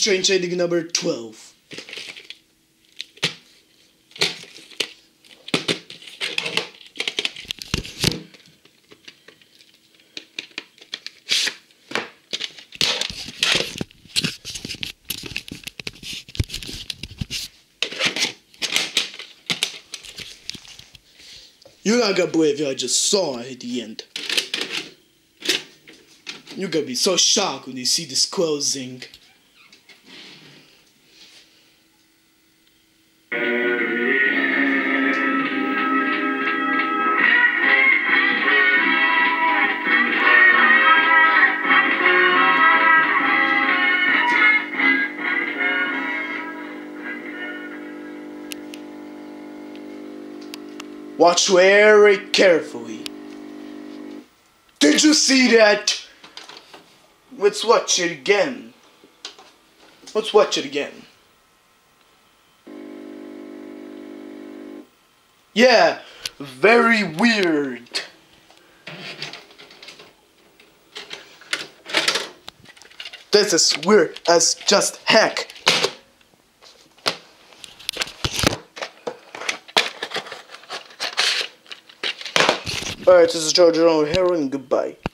strange ending number 12. You're not gonna believe what I just saw at the end. You're gonna be so shocked when you see this closing. Watch very carefully. Did you see that? Let's watch it again. Let's watch it again. Yeah, very weird. This is weird as just heck. Alright, this is George Heroin. Goodbye.